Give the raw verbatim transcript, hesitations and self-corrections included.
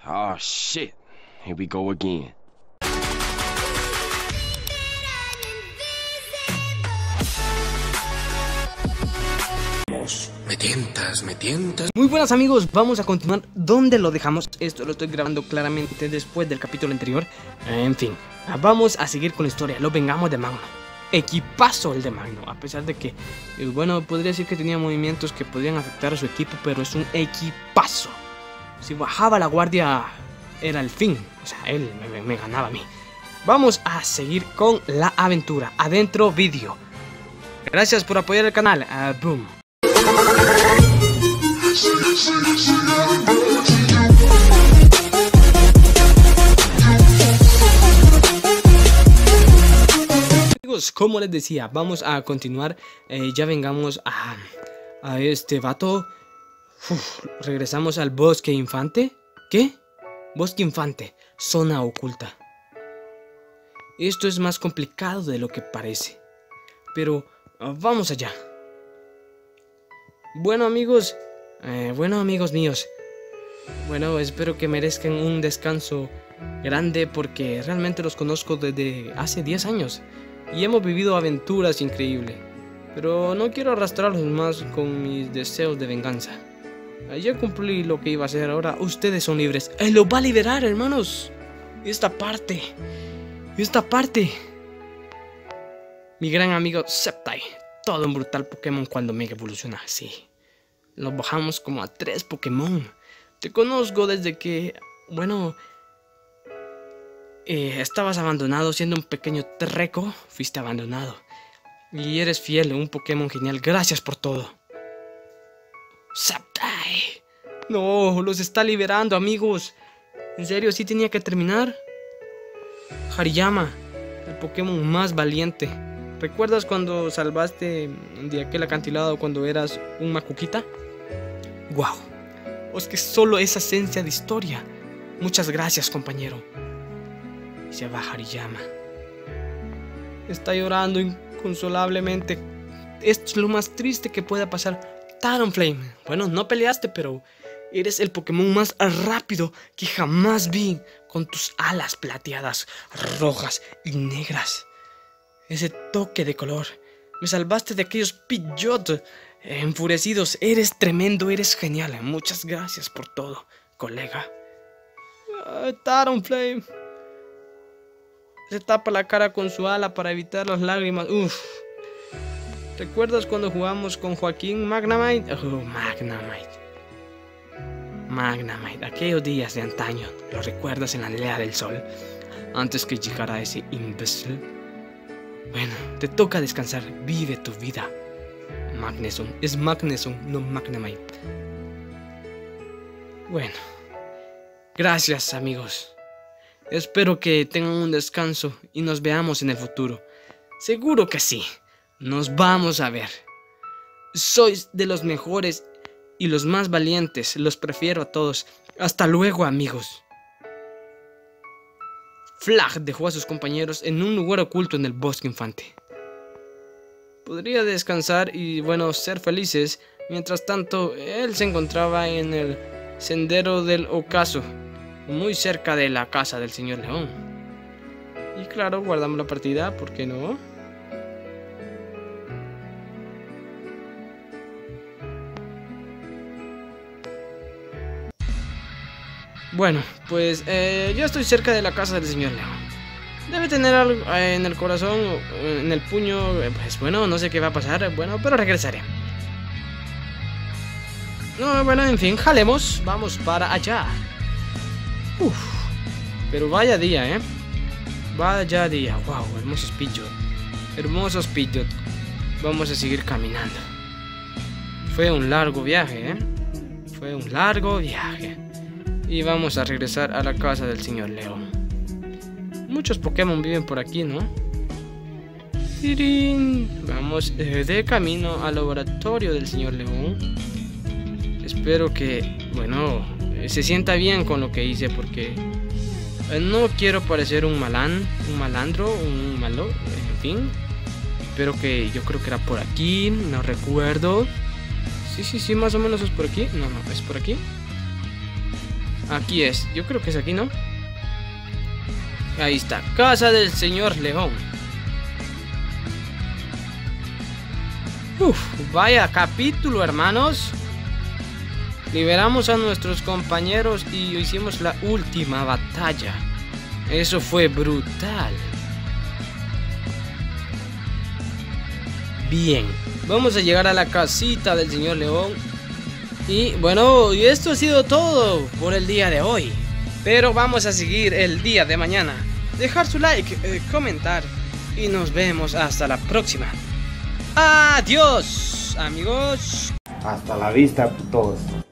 Oh shit, here we go again. Me tientas, me tientas. Muy buenas amigos, vamos a continuar donde lo dejamos. Esto lo estoy grabando claramente después del capítulo anterior. En fin, vamos a seguir con la historia. Lo vengamos de Magno. Equipazo el de Magno, a pesar de que, bueno, podría decir que tenía movimientos que podrían afectar a su equipo, pero es un equipazo. Si bajaba la guardia era el fin, o sea, él me, me ganaba a mí. Vamos a seguir con la aventura. Adentro vídeo. Gracias por apoyar el canal. Uh, boom. Amigos, como les decía, vamos a continuar. eh, Ya vengamos a, a este vato. Uf, regresamos al bosque infante. ¿Qué? Bosque infante, zona oculta. Esto es más complicado de lo que parece, pero uh, vamos allá. Bueno amigos, eh, bueno amigos míos, bueno, espero que merezcan un descanso grande porque realmente los conozco desde hace diez años y hemos vivido aventuras increíbles, pero no quiero arrastrarlos más con mis deseos de venganza. Ya cumplí lo que iba a hacer, ahora ustedes son libres. ¡Él los va a liberar, hermanos! Esta parte, esta parte. Mi gran amigo Sceptile, todo un brutal Pokémon cuando Mega evoluciona, sí. Lo bajamos como a tres Pokémon. Te conozco desde que, bueno, eh, estabas abandonado siendo un pequeño treco. Fuiste abandonado. Y eres fiel, un Pokémon genial. Gracias por todo. Sceptile. No, los está liberando, amigos. ¿En serio? ¿Sí tenía que terminar? Hariyama, el Pokémon más valiente. ¿Recuerdas cuando salvaste de aquel acantilado cuando eras un Makuukita? ¡Wow! Es que solo esa esencia de historia. Muchas gracias, compañero. Y se va Hariyama. Está llorando inconsolablemente. Esto es lo más triste que pueda pasar. Talonflame. Bueno, no peleaste, pero eres el Pokémon más rápido que jamás vi. Con tus alas plateadas, rojas y negras. Ese toque de color. Me salvaste de aquellos Pidgeot enfurecidos. Eres tremendo, eres genial. Muchas gracias por todo, colega. Uh, Talonflame. Se tapa la cara con su ala para evitar las lágrimas. Uff. ¿Recuerdas cuando jugamos con Joaquín Magnemite? Oh, Magnemite. Magnemite. Aquellos días de antaño. ¿Lo recuerdas en la aldea del sol? Antes que llegara ese imbécil. Bueno, te toca descansar. Vive tu vida. Magneson. Es Magneson, no Magnemite. Bueno. Gracias, amigos. Espero que tengan un descanso y nos veamos en el futuro. Seguro que sí. Nos vamos a ver. Sois de los mejores y los más valientes. Los prefiero a todos. Hasta luego, amigos. Flag dejó a sus compañeros en un lugar oculto en el bosque infante. Podría descansar y, bueno, ser felices. Mientras tanto, él se encontraba en el sendero del ocaso, muy cerca de la casa del señor León. Y claro, guardamos la partida, ¿por qué no? Bueno, pues eh, yo estoy cerca de la casa del señor León. Debe tener algo eh, en el corazón, eh, en el puño. eh, Pues bueno, no sé qué va a pasar. Bueno, pero regresaré. No, bueno, en fin, jalemos. Vamos para allá. Uf, pero vaya día, eh. Vaya día. Wow, hermosos Pidgeot. Hermosos Pidgeot. Vamos a seguir caminando. Fue un largo viaje, eh. Fue un largo viaje. Y vamos a regresar a la casa del señor León. Muchos Pokémon viven por aquí, ¿no? ¡Tirín! Vamos eh, de camino al laboratorio del señor León. Espero que, bueno, eh, se sienta bien con lo que hice porque eh, no quiero parecer un malán, un malandro, un malo, en fin. Espero que, yo creo que era por aquí, no recuerdo. Sí, sí, sí, más o menos es por aquí. No, no, es por aquí. Aquí es, yo creo que es aquí, ¿no? Ahí está, casa del señor León. Uf, vaya capítulo, hermanos. Liberamos a nuestros compañeros y hicimos la última batalla. Eso fue brutal. Bien, vamos a llegar a la casita del señor León. Y bueno, y esto ha sido todo por el día de hoy. Pero vamos a seguir el día de mañana. Dejar su like, eh, comentar. Y nos vemos hasta la próxima. Adiós, amigos. Hasta la vista, todos.